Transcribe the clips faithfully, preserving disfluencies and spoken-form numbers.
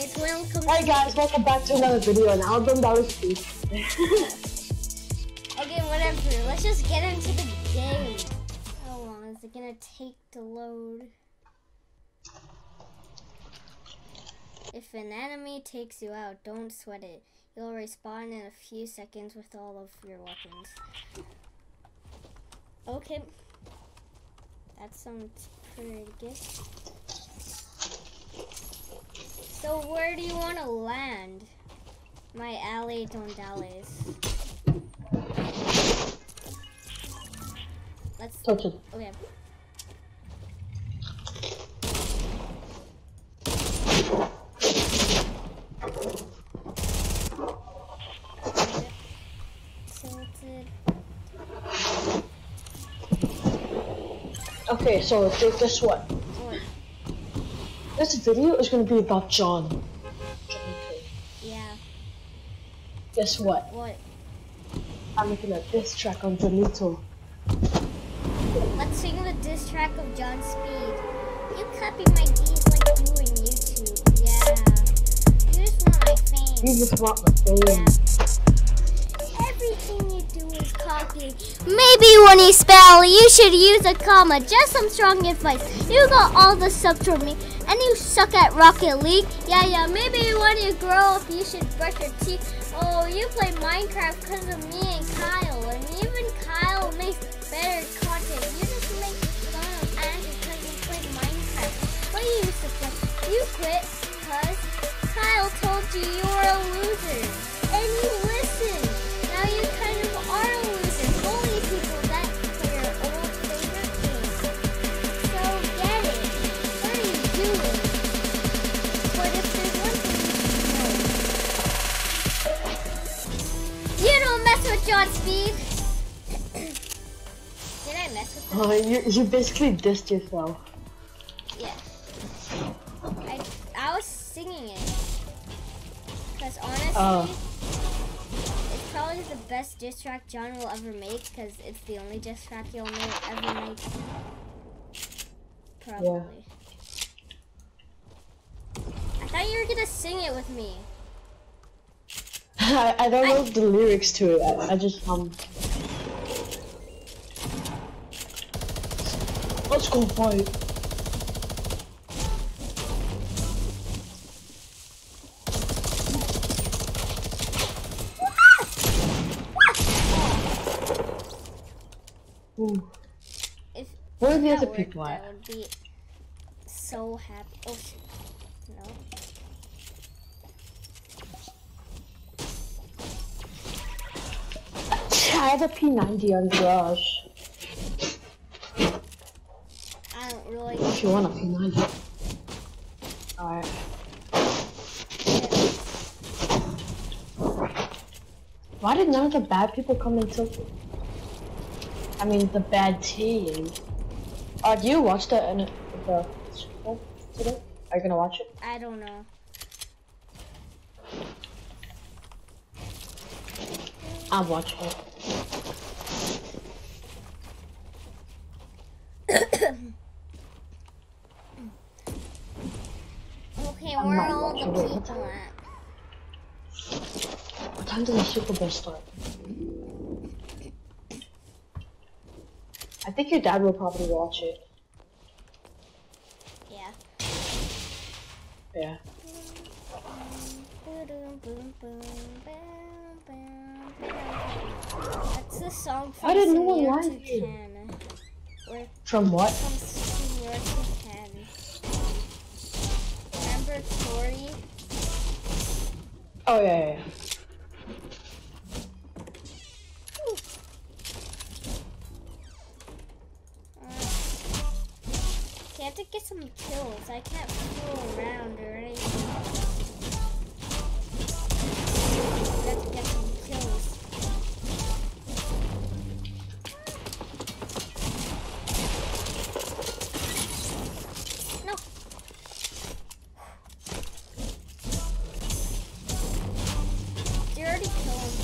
guys, welcome. Hi guys, welcome back to another video. An album that was speak. Okay, whatever. Let's just get into the game. How long is it gonna take to load? If an enemy takes you out, don't sweat it. You'll respawn in a few seconds with all of your weapons. Okay. That sounds pretty good. So where do you want to land? My alley don't dallies. Let's touch it. Okay. Okay, so guess what? What? This video is gonna be about John. John K. Yeah. Guess what? What? I'm making a diss track on Benito. Let's sing the diss track of John Speed. You copy my beats like you in YouTube. Yeah. You just want my fame. You just want my fame. Yeah. Everything you do is copy. Maybe when you spell, you should use a comma. Just some strong advice. You got all the subs from me, and you suck at Rocket League. Yeah, yeah. Maybe when you grow up, you should brush your teeth. Oh, you play Minecraft because of me and Kyle, and even Kyle makes better content. You just make fun of Andrew because you played Minecraft. But you used to play. You quit because Kyle told you you were a loser, and you listened. Now you kind of are a loser. Bully people that play your old favorite game. So get it. What are you doing? But if there's one thing you know, you don't mess with John Speed. Did I mess with him? Oh, you you basically dissed yourself. Yeah. I I was singing it. Cause honestly. Oh. Probably the best diss track John will ever make because it's the only diss track he'll ever make. Probably. Yeah. I thought you were gonna sing it with me. I, I don't know I, the lyrics to it. I, I just um. Let's go fight. Ooh. If Where are the that other worked, people I at? would be so happy. Oh, shit. No. I have a P ninety on garage. I don't really. If you want a P ninety. Alright. Why did none of the bad people come into? I mean, the bad team. Uh, do you watch the uh, the Super Bowl today? Are you gonna watch it? I don't know. I'm watching it. Okay, I'm where not are all watching the it. people at? What time does the Super Bowl start? I think your dad will probably watch it. Yeah. Yeah. That's the song from Why did no one Senior like to it? ten. Or From what? from Senior to ten. Remember Tori? Oh yeah, yeah, yeah. I have to get some kills. I can't fool around or anything. I have to get some kills. No. Did you already kill him?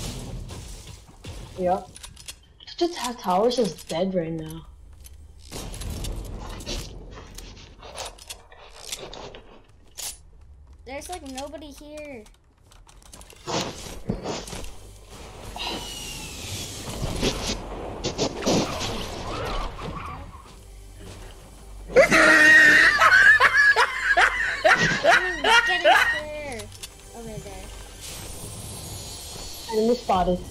Yeah. The towers is dead right now. There's like nobody here. I'm getting scared. Over there. Enemy spotted.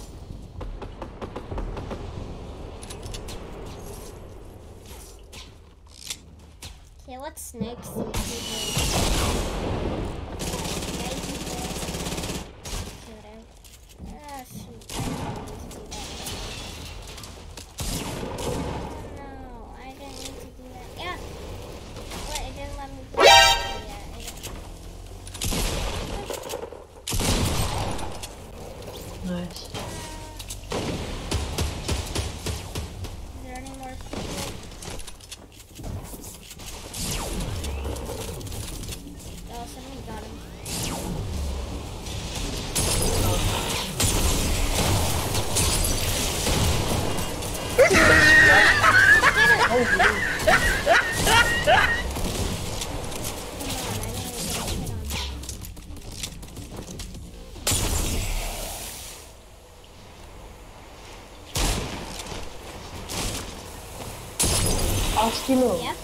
Okay, let's snakes. Ah, shoot. No, I didn't need to do that. Yeah. What? It didn't let me do that. Oh, yeah, it did. Nice. Is there any more people? Oh, somebody got him. Oskino, Yeah?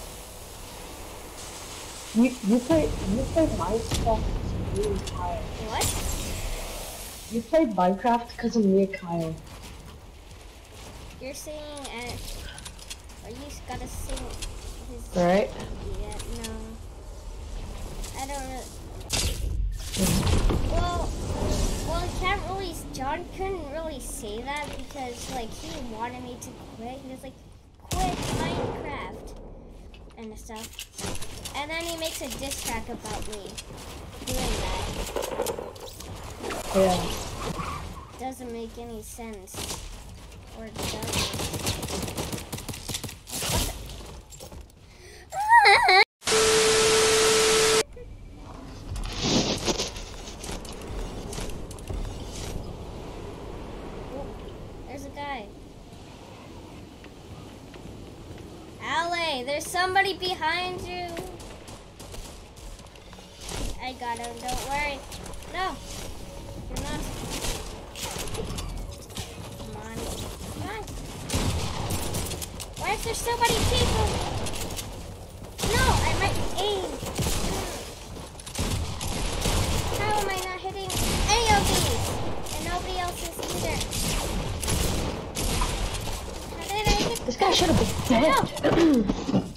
you you play you play Minecraft because me and Kyle. What? You played Minecraft because of me and Kyle. You're saying, uh, or you gotta sing his... Right? Yeah, no. I don't really... Well, well, he can't really... John couldn't really say that because, like, he wanted me to quit. He was like, quit Minecraft and stuff. And then he makes a diss track about me doing that. Yeah. Doesn't make any sense. Or does it? Oh, there's a guy. Ale, there's somebody behind you. I got him, don't worry. No, you're not. Come on, come on. Why is there so many people? No, I might aim. How am I not hitting any of these? And nobody else is either. How did I hit? This guy should have been dead.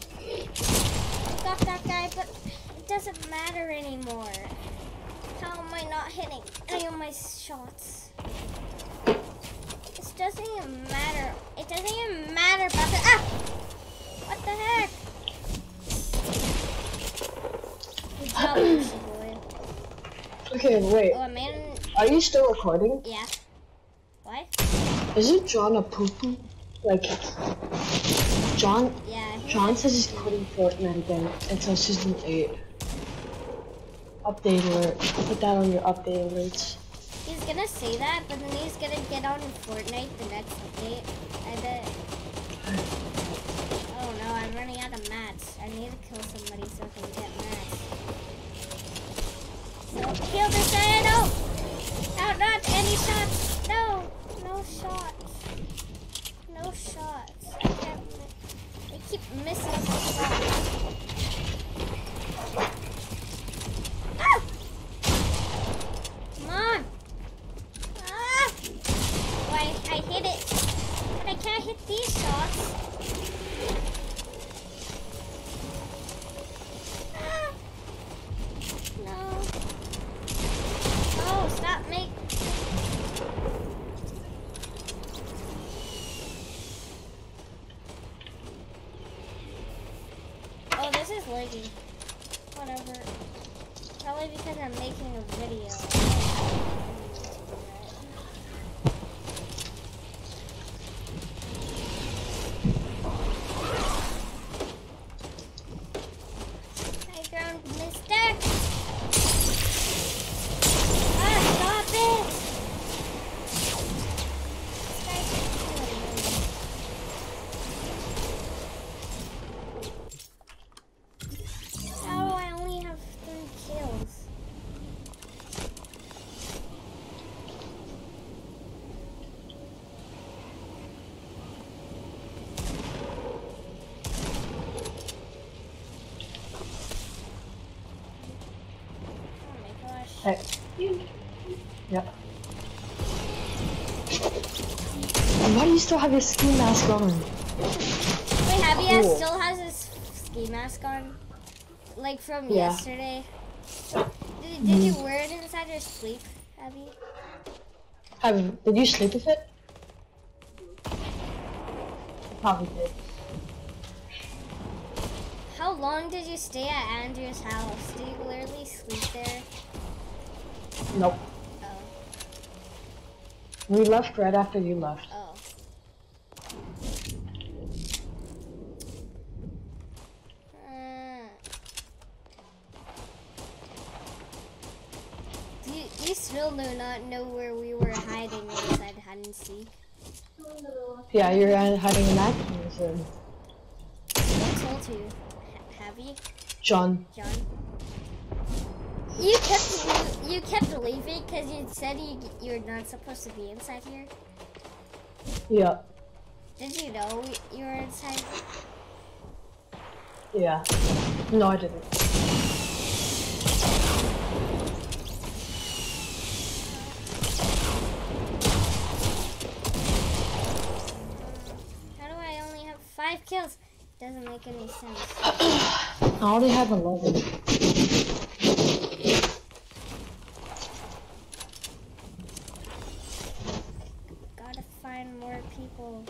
I got that guy, but it doesn't matter anymore. How am I not hitting any of my shots? This doesn't even matter. It doesn't even matter about the... Ah! What the heck? Good job, Lucy boy. Okay, wait. Oh, man. Are you still recording? Yeah. What? Isn't John a poo-poo? Like, John, Yeah. he's John a- says he's quitting Fortnite again until season eight. Update alert. Put that on your update alerts. He's gonna say that, but then he's gonna get on Fortnite the next update. I bet. Oh no, I'm running out of mats. I need to kill somebody so I can get mats. So kill this guy. No! No, not any shots. No! No shots. No shots. I can't. I keep missing the shots. Ah! Come on! Ah! Why, I hit it. But I can't hit these shots. Ah! No. No, stop me. Oh, this is laggy. Whatever. Probably because I'm making a video. High ground, mister! Ah, stop it! This guy's killing me. How do I only have three kills? Hey. Yep. And why do you still have your ski mask on? Wait, Abby has, Cool. still has his ski mask on? Like from Yeah. yesterday? Did, did you wear it inside your sleep, Abby? Have, did you sleep with it? Probably did. How long did you stay at Andrew's house? Do you literally sleep there? Nope. Oh. We left right after you left. Oh. Uh, do you, you still do not know where we were hiding inside hide and seek? Yeah, you're hiding in that room. I told you. Ha have you? John. John? You kept you kept leaving because you said you you're not supposed to be inside here. Yeah. Did you know you were inside? Yeah. No, I didn't. How do I only have five kills? Doesn't make any sense. I only have eleven. Gotta find more people.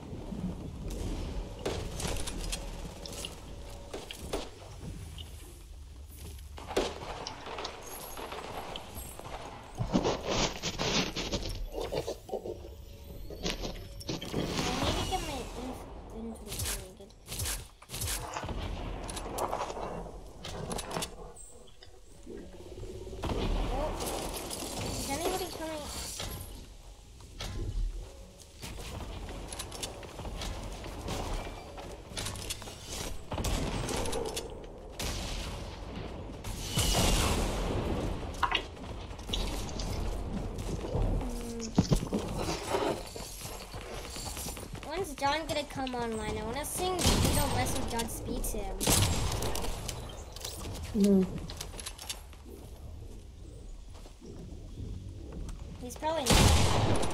When's John gonna come online? I wanna sing the rest of John speak to him. Mm. He's probably not.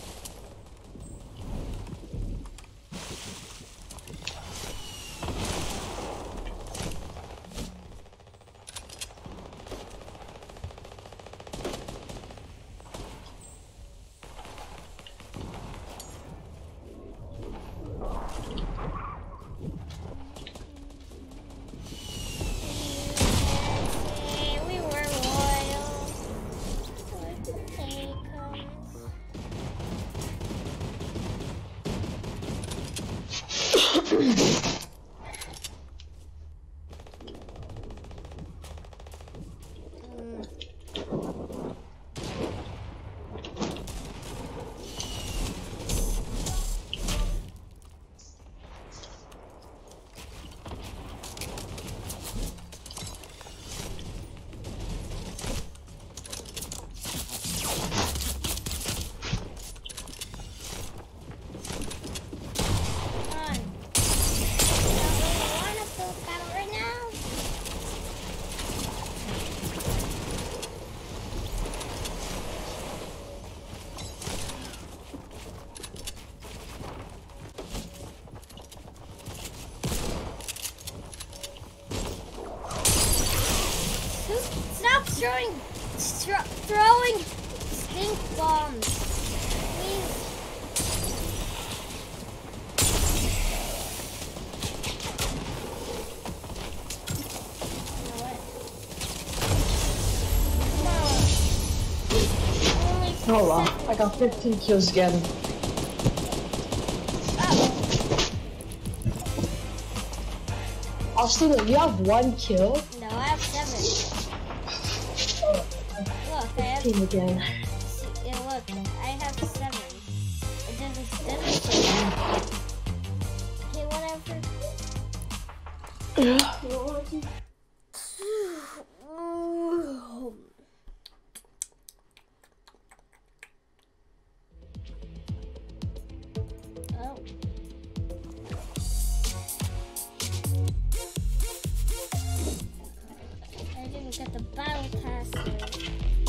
Throwing, stro throwing stink bombs. Please. You know what? No. Oh wow, I got fifteen kills again. Uh-oh. I'll see that you have one kill. No, I have seven. Look, I have Team again. See, yeah, look, I have seven. It doesn't, doesn't say that. Okay, whatever. Yeah. Oh. I didn't get the battle pass.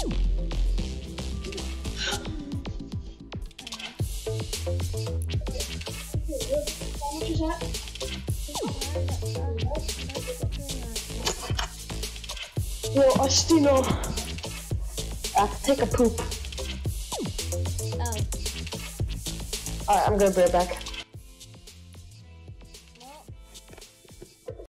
much is that? Yo, Astino. I have to take a poop. Oh. Alright, I'm gonna be right back.